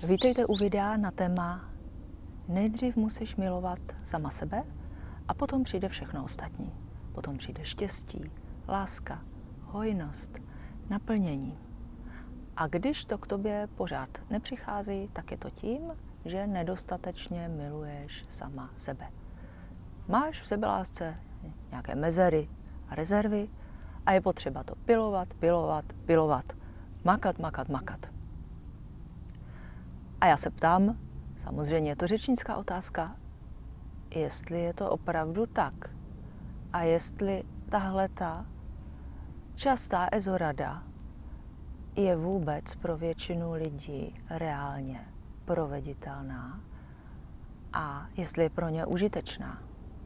Vítejte u videa na téma Nejdřív musíš milovat sama sebe a potom přijde všechno ostatní. Potom přijde štěstí, láska, hojnost, naplnění. A když to k tobě pořád nepřichází, tak je to tím, že nedostatečně miluješ sama sebe. Máš v sebelásce nějaké mezery a rezervy a je potřeba to pilovat, makat. A já se ptám, samozřejmě je to řečnická otázka, jestli je to opravdu tak a jestli tahleta častá ezorada je vůbec pro většinu lidí reálně proveditelná a jestli je pro ně užitečná.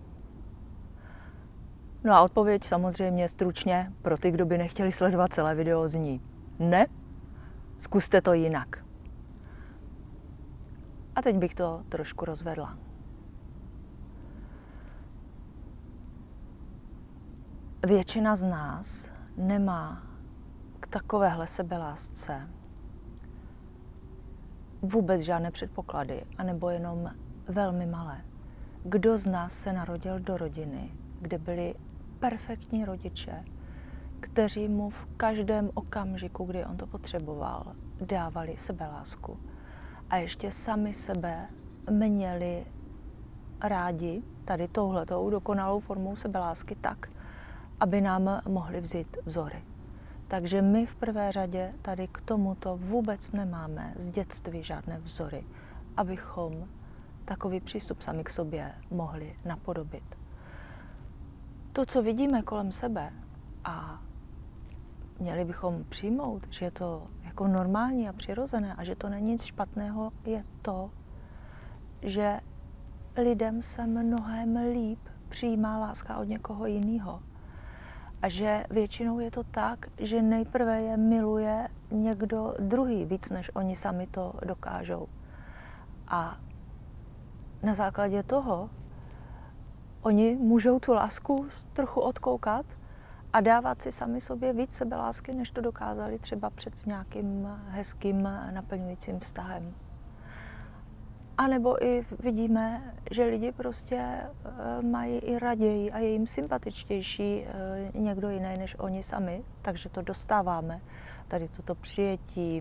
No a odpověď samozřejmě stručně pro ty, kdo by nechtěli sledovat celé video, zní ne, zkuste to jinak. A teď bych to trošku rozvedla. Většina z nás nemá k takovéhle sebelásce vůbec žádné předpoklady, anebo jenom velmi malé. Kdo z nás se narodil do rodiny, kde byli perfektní rodiče, kteří mu v každém okamžiku, kdy on to potřeboval, dávali sebelásku a ještě sami sebe měli rádi tady touhletou dokonalou formou sebelásky tak, aby nám mohli vzít vzory. Takže my v prvé řadě tady k tomuto vůbec nemáme z dětství žádné vzory, abychom takový přístup sami k sobě mohli napodobit. To, co vidíme kolem sebe a měli bychom přijmout, že je to jako normální a přirozené a že to není nic špatného, je to, že lidem se mnohem líp přijímá láska od někoho jiného. A že většinou je to tak, že nejprve je miluje někdo druhý víc, než oni sami to dokážou. A na základě toho oni můžou tu lásku trochu odkoukat a dávat si sami sobě víc sebelásky, než to dokázali třeba před nějakým hezkým, naplňujícím vztahem. A nebo i vidíme, že lidi prostě mají i raději a je jim sympatičtější někdo jiný než oni sami, takže to dostáváme, tady toto přijetí,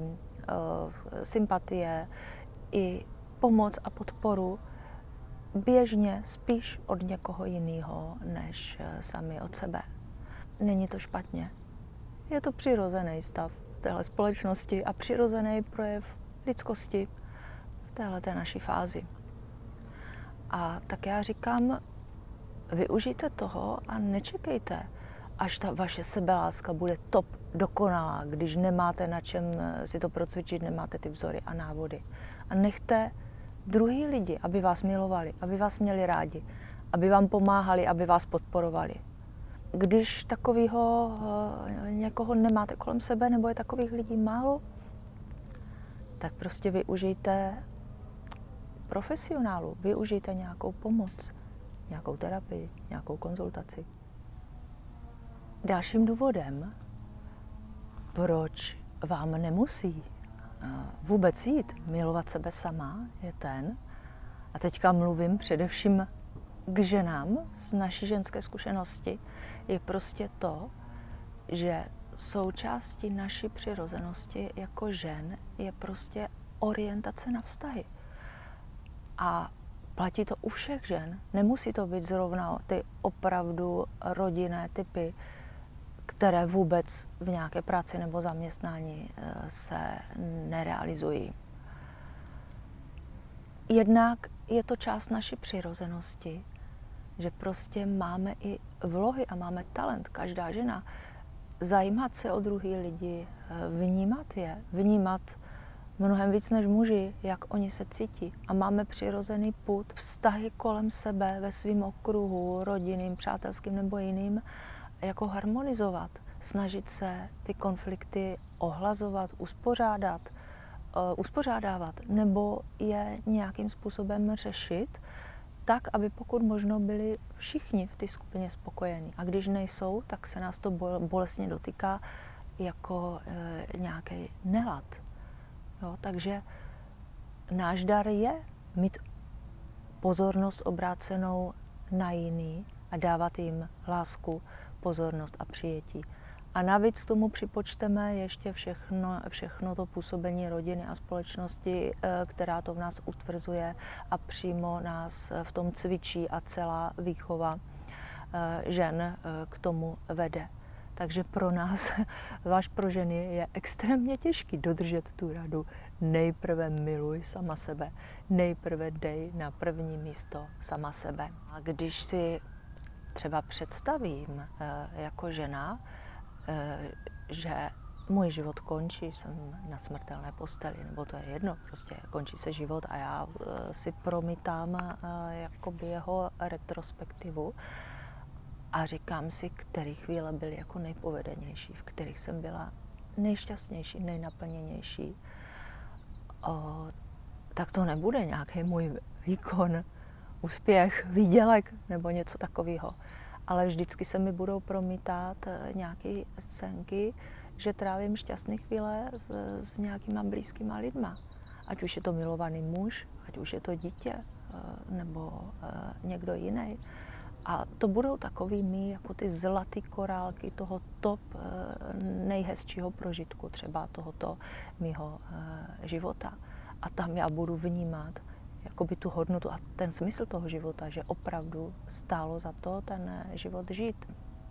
sympatie i pomoc a podporu běžně spíš od někoho jiného než sami od sebe. Není to špatně. Je to přirozený stav téhle společnosti a přirozený projev lidskosti v téhleté naší fázi. A tak já říkám, využijte toho a nečekejte, až ta vaše sebeláska bude top dokonalá, když nemáte na čem si to procvičit, nemáte ty vzory a návody. A nechte druhý lidi, aby vás milovali, aby vás měli rádi, aby vám pomáhali, aby vás podporovali. Když takového někoho nemáte kolem sebe, nebo je takových lidí málo, tak prostě využijte profesionálu, využijte nějakou pomoc, nějakou terapii, nějakou konzultaci. Dalším důvodem, proč vám nemusí vůbec jít milovat sebe sama, je ten, a teďka mluvím především k ženám z naší ženské zkušenosti, je prostě to, že součástí naší přirozenosti jako žen je prostě orientace na vztahy. A platí to u všech žen. Nemusí to být zrovna ty opravdu rodinné typy, které vůbec v nějaké práci nebo zaměstnání se nerealizují. Jednak je to část naší přirozenosti, že prostě máme i vlohy a máme talent, každá žena, zajímat se o druhý lidi, vnímat mnohem víc než muži, jak oni se cítí. A máme přirozený pud, vztahy kolem sebe ve svém okruhu, rodinným, přátelským nebo jiným, jako harmonizovat, snažit se ty konflikty ohlazovat, uspořádávat nebo je nějakým způsobem řešit, tak, aby pokud možno byli všichni v té skupině spokojení. A když nejsou, tak se nás to bolestně dotýká jako nějaký nelad. Jo, takže náš dar je mít pozornost obrácenou na jiný a dávat jim lásku, pozornost a přijetí. A navíc k tomu připočteme ještě všechno to působení rodiny a společnosti, která to v nás utvrzuje a přímo nás v tom cvičí a celá výchova žen k tomu vede. Takže pro nás, zvlášť pro ženy, je extrémně těžký dodržet tu radu. Nejprve miluj sama sebe, nejprve dej na první místo sama sebe. A když si třeba představím jako žena, že můj život končí, jsem na smrtelné posteli, nebo to je jedno, prostě končí se život a já si promítám jakoby jeho retrospektivu a říkám si, které chvíle byly jako nejpovedenější, v kterých jsem byla nejšťastnější, nejnaplněnější, tak to nebude nějaký můj výkon, úspěch, výdělek nebo něco takového. Ale vždycky se mi budou promítat nějaké scénky, že trávím šťastné chvíle s nějakýma blízkýma lidma. Ať už je to milovaný muž, ať už je to dítě nebo někdo jiný. A to budou takový mý, jako ty zlatý korálky toho top nejhezčího prožitku třeba tohoto mýho života. A tam já budu vnímat jakoby tu hodnotu a ten smysl toho života, že opravdu stálo za to ten život žít.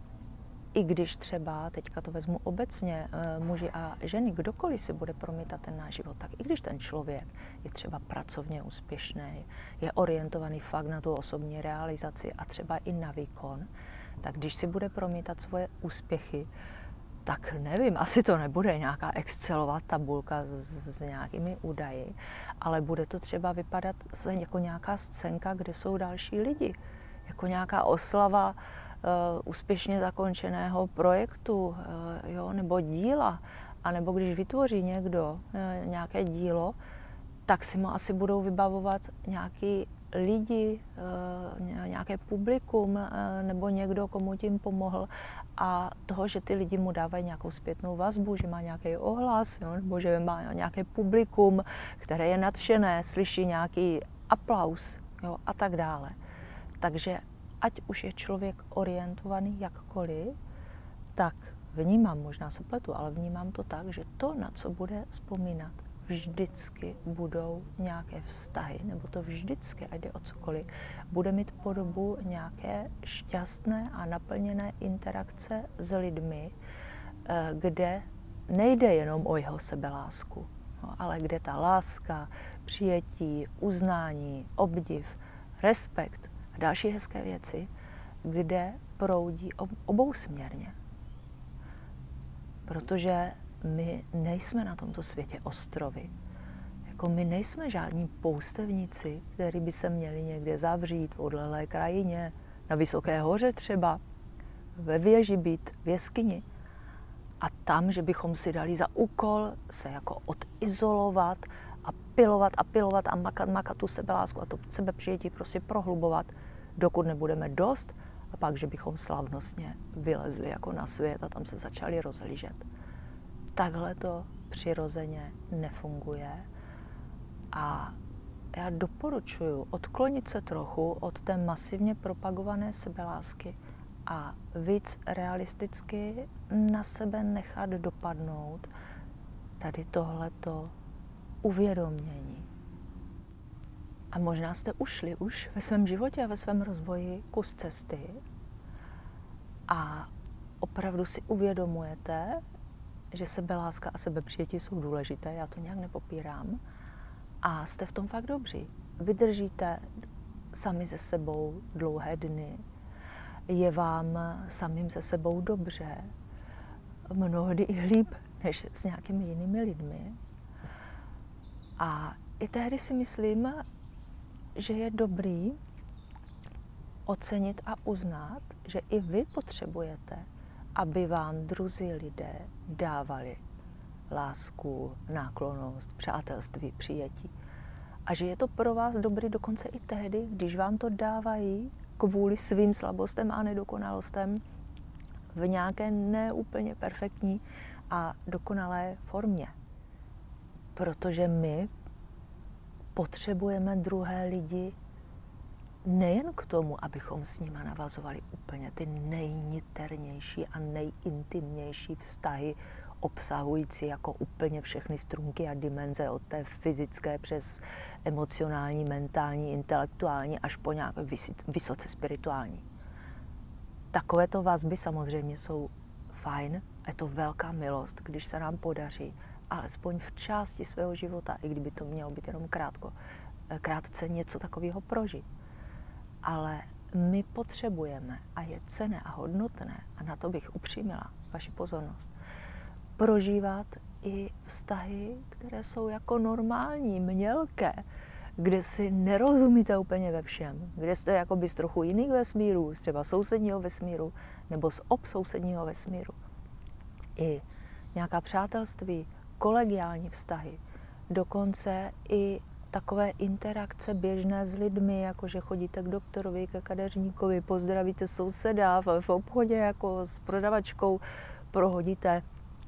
I když třeba, teďka to vezmu obecně, muži a ženy, kdokoliv si bude promítat ten náš život, tak i když ten člověk je třeba pracovně úspěšný, je orientovaný fakt na tu osobní realizaci a třeba i na výkon, tak když si bude promítat svoje úspěchy, tak nevím, asi to nebude nějaká Excelová tabulka s nějakými údaji, ale bude to třeba vypadat jako nějaká scénka, kde jsou další lidi, jako nějaká oslava úspěšně zakončeného projektu, jo, nebo díla, anebo když vytvoří někdo nějaké dílo, tak si mu asi budou vybavovat nějaký lidi, nějaké publikum nebo někdo, komu tím pomohl a toho, že ty lidi mu dávají nějakou zpětnou vazbu, že má nějaký ohlas, jo, nebo že má nějaké publikum, které je nadšené, slyší nějaký aplaus, jo, a tak dále. Takže ať už je člověk orientovaný jakkoliv, tak vnímám, možná se pletu, ale vnímám to tak, že to, na co bude vzpomínat, vždycky budou nějaké vztahy, nebo to vždycky, ať jde o cokoliv, bude mít podobu nějaké šťastné a naplněné interakce s lidmi, kde nejde jenom o jeho sebelásku, ale kde ta láska, přijetí, uznání, obdiv, respekt a další hezké věci, kde proudí obousměrně. Protože my nejsme na tomto světě ostrovy. Jako my nejsme žádní poustevníci, kteří by se měli někde zavřít v odlehlé krajině, na vysoké hoře třeba, ve věži být, v jeskyni. A tam, že bychom si dali za úkol se jako odizolovat a pilovat a makat tu sebelásku a to sebepřijetí prostě prohlubovat, dokud nebudeme dost, a pak, že bychom slavnostně vylezli jako na svět a tam se začali rozhlížet. Takhle to přirozeně nefunguje a já doporučuji odklonit se trochu od té masivně propagované sebelásky a víc realisticky na sebe nechat dopadnout tady tohleto uvědomění. A možná jste ušli už ve svém životě a ve svém rozvoji kus cesty a opravdu si uvědomujete, že sebeláska a sebepřijetí jsou důležité, já to nějak nepopírám. A jste v tom fakt dobří. Vydržíte sami se sebou dlouhé dny, je vám samým se sebou dobře, mnohdy i líp než s nějakými jinými lidmi. A i tehdy si myslím, že je dobrý ocenit a uznat, že i vy potřebujete, aby vám druzí lidé dávali lásku, náklonnost, přátelství, přijetí. A že je to pro vás dobrý dokonce i tehdy, když vám to dávají kvůli svým slabostem a nedokonalostem v nějaké neúplně perfektní a dokonalé formě. Protože my potřebujeme druhé lidi nejen k tomu, abychom s nima navazovali úplně ty nejniternější a nejintimnější vztahy, obsahující jako úplně všechny strunky a dimenze od té fyzické přes emocionální, mentální, intelektuální až po nějaké vysoce spirituální. Takovéto vazby samozřejmě jsou fajn, je to velká milost, když se nám podaří alespoň v části svého života, i kdyby to mělo být jenom krátce něco takového prožít. Ale my potřebujeme, a je cenné a hodnotné, a na to bych upřímila vaši pozornost, prožívat i vztahy, které jsou jako normální, mělké, kde si nerozumíte úplně ve všem, kde jste jakoby z trochu jiných vesmírů, třeba sousedního vesmíru nebo z sousedního vesmíru. I nějaká přátelství, kolegiální vztahy, dokonce i takové interakce běžné s lidmi, jako že chodíte k doktorovi, ke kadeřníkovi, pozdravíte souseda v obchodě jako s prodavačkou, prohodíte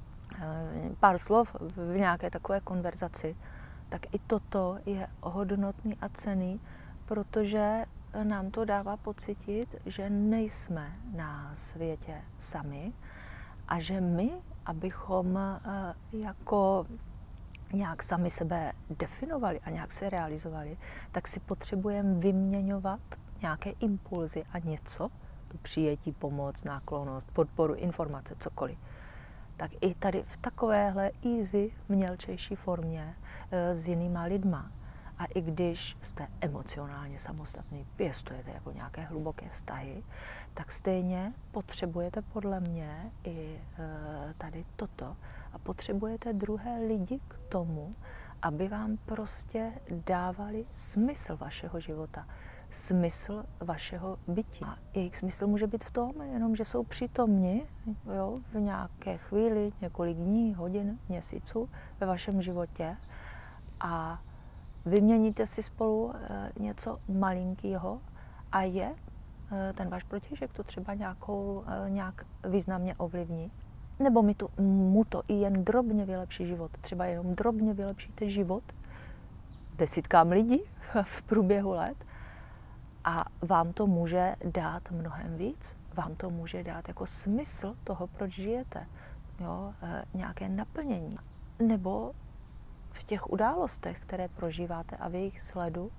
pár slov v nějaké takové konverzaci, tak i toto je hodnotný a cenný, protože nám to dává pocitit, že nejsme na světě sami a že my, abychom jako nějak sami sebe definovali a nějak se realizovali, tak si potřebujeme vyměňovat nějaké impulzy a něco, to přijetí, pomoc, náklonnost, podporu, informace, cokoliv. Tak i tady v takovéhle easy, mělčejší formě s jinýma lidma. A i když jste emocionálně samostatný, pěstujete jako nějaké hluboké vztahy, tak stejně potřebujete podle mě i tady toto. A potřebujete druhé lidi k tomu, aby vám prostě dávali smysl vašeho života, smysl vašeho bytí. A jejich smysl může být v tom, jenom že jsou přítomni, jo, v nějaké chvíli, několik dní, hodin, měsíců ve vašem životě a vyměníte si spolu něco malinkého a je ten váš protějšek to třeba nějak významně ovlivní. Nebo mu to i jen drobně vylepší život. Třeba jenom drobně vylepšíte život desítkám lidí v průběhu let a vám to může dát mnohem víc. Vám to může dát jako smysl toho, proč žijete. Jo, nějaké naplnění. Nebo v těch událostech, které prožíváte a v jejich sledu,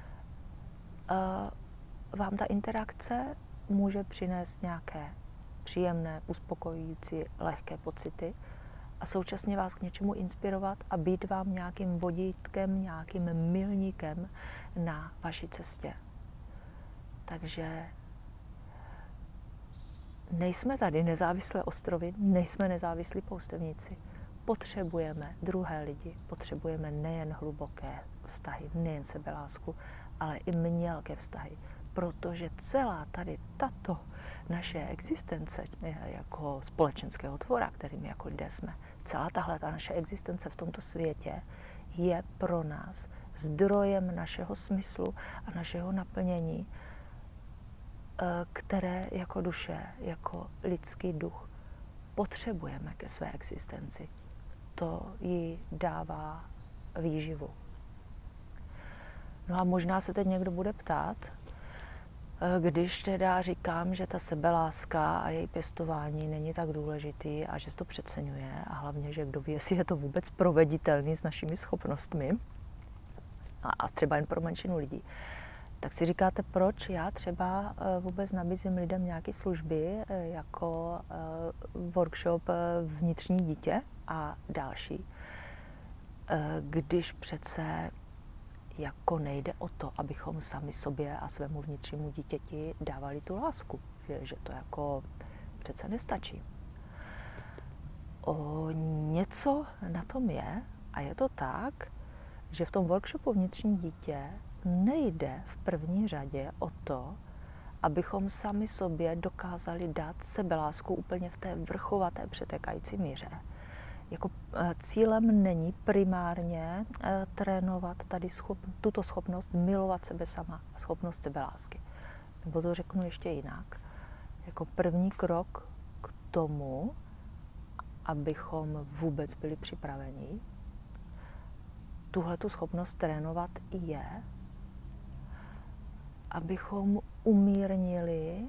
vám ta interakce může přinést nějaké příjemné, uspokojující, lehké pocity a současně vás k něčemu inspirovat a být vám nějakým vodítkem, nějakým milníkem na vaší cestě. Takže nejsme tady nezávislé ostrovy, nejsme nezávislí poustevníci. Potřebujeme druhé lidi, potřebujeme nejen hluboké vztahy, nejen sebelásku, ale i mělké vztahy. Protože celá tady tato naše existence jako společenského tvora, kterým jako lidé jsme, celá tahle ta naše existence v tomto světě je pro nás zdrojem našeho smyslu a našeho naplnění, které jako duše, jako lidský duch potřebujeme ke své existenci. To jí dává výživu. No a možná se teď někdo bude ptát, když teda říkám, že ta sebeláska a její pěstování není tak důležitý a že se to přeceňuje a hlavně, že kdo ví, jestli je to vůbec proveditelný s našimi schopnostmi a třeba jen pro menšinu lidí, tak si říkáte, proč já třeba vůbec nabízím lidem nějaké služby jako workshop vnitřní dítě a další, když přece jako nejde o to, abychom sami sobě a svému vnitřnímu dítěti dávali tu lásku, že to jako přece nestačí. O něco na tom je a je to tak, že v tom workshopu vnitřní dítě nejde v první řadě o to, abychom sami sobě dokázali dát sebelásku úplně v té vrchovaté přetékající míře. Jako cílem není primárně trénovat tady tuto schopnost milovat sebe sama, schopnost sebelásky. Nebo to řeknu ještě jinak. Jako první krok k tomu, abychom vůbec byli připraveni, tuhletu schopnost trénovat je, abychom umírnili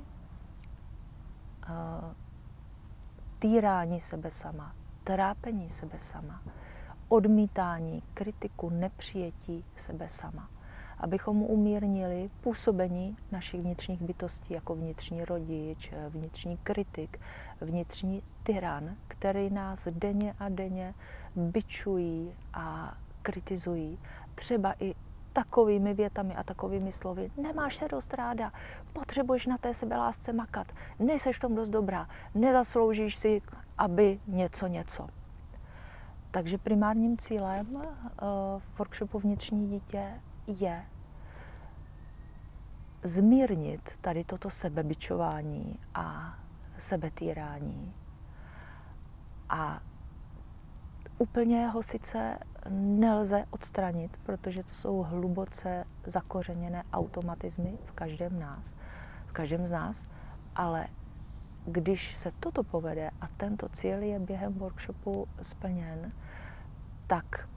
týrání sebe sama, trápení sebe sama, odmítání, kritiku, nepřijetí sebe sama. Abychom umírnili působení našich vnitřních bytostí jako vnitřní rodič, vnitřní kritik, vnitřní tyran, který nás denně a denně bičují a kritizují. Třeba i takovými větami a takovými slovy. Nemáš se dost ráda, potřebuješ na té sebelásce makat, nejseš v tom dost dobrá, nezasloužíš si, aby něco. Takže primárním cílem v workshopu Vnitřní dítě je zmírnit tady toto sebebičování a sebetýrání. A úplně ho sice nelze odstranit, protože to jsou hluboce zakořeněné automatizmy v každém z nás, ale když se toto povede a tento cíl je během workshopu splněn, tak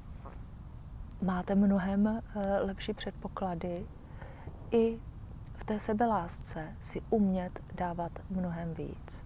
máte mnohem lepší předpoklady i v té sebelásce si umět dávat mnohem víc.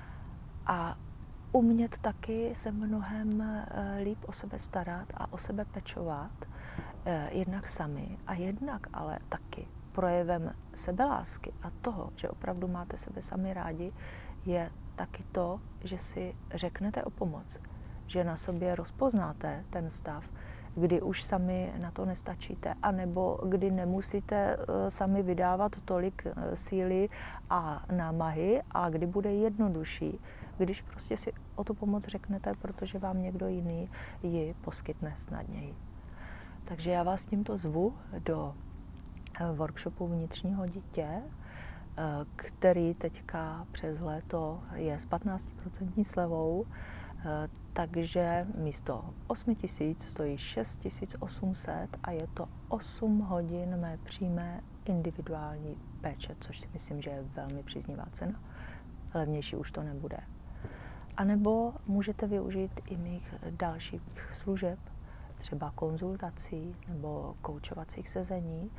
A umět taky se mnohem líp o sebe starat a o sebe pečovat, jednak sami a jednak ale taky projevem sebelásky a toho, že opravdu máte sebe sami rádi, je taky to, že si řeknete o pomoc, že na sobě rozpoznáte ten stav, kdy už sami na to nestačíte, anebo kdy nemusíte sami vydávat tolik síly a námahy a kdy bude jednodušší, když prostě si o tu pomoc řeknete, protože vám někdo jiný ji poskytne snadněji. Takže já vás tímto zvu do workshopu Vnitřního dítě, který teďka přes léto je s 15% slevou, takže místo 8 000 stojí 6 800 a je to 8 hodin mé přímé individuální péče, což si myslím, že je velmi příznivá cena. Levnější už to nebude. A nebo můžete využít i mých dalších služeb, třeba konzultací nebo koučovacích sezení,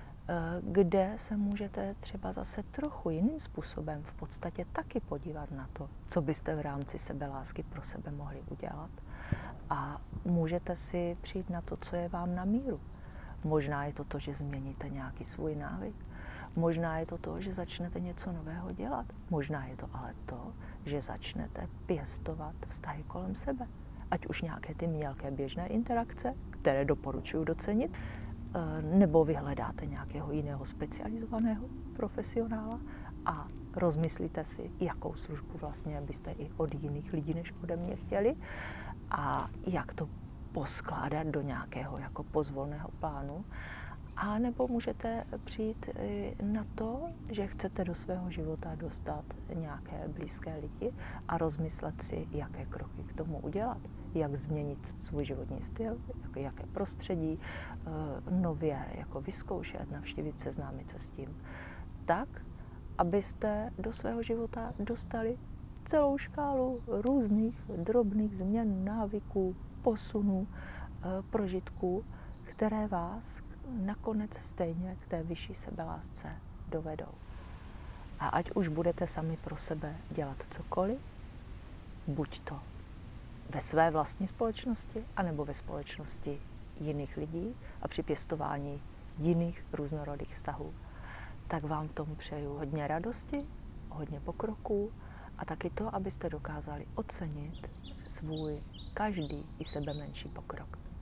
kde se můžete třeba zase trochu jiným způsobem v podstatě taky podívat na to, co byste v rámci sebelásky pro sebe mohli udělat. A můžete si přijít na to, co je vám na míru. Možná je to to, že změníte nějaký svůj návyk. Možná je to to, že začnete něco nového dělat. Možná je to ale to, že začnete pěstovat vztahy kolem sebe. Ať už nějaké ty mělké běžné interakce, které doporučuji docenit, nebo vyhledáte nějakého jiného specializovaného profesionála a rozmyslíte si, jakou službu vlastně byste i od jiných lidí než ode mě chtěli a jak to poskládat do nějakého jako pozvolného plánu. A nebo můžete přijít na to, že chcete do svého života dostat nějaké blízké lidi a rozmyslet si, jaké kroky k tomu udělat, jak změnit svůj životní styl, jaké prostředí, nově jako vyzkoušet, navštívit, seznámit se s tím. Tak, abyste do svého života dostali celou škálu různých drobných změn, návyků, posunů, prožitků, které vás nakonec stejně k té vyšší sebelásce dovedou. A ať už budete sami pro sebe dělat cokoliv, buď to ve své vlastní společnosti, anebo ve společnosti jiných lidí a při pěstování jiných různorodých vztahů, tak vám v tom přeju hodně radosti, hodně pokroků a taky to, abyste dokázali ocenit svůj každý i sebe menší pokrok.